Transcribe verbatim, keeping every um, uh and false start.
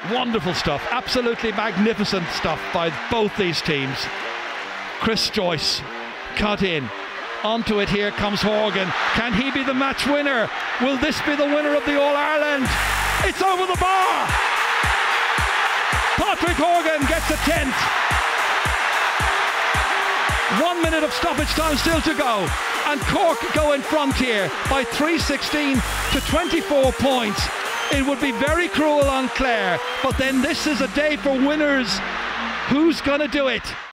Wonderful stuff, absolutely magnificent stuff by both these teams. Chris Joyce cut in. Onto it, here comes Horgan. Can he be the match winner? Will this be the winner of the All-Ireland? It's over the bar! Patrick Horgan gets a tenth. One minute of stoppage time still to go. And Cork go in front here by three sixteen to twenty-four points. It would be very cruel on Clare, but then this is a day for winners. Who's going to do it?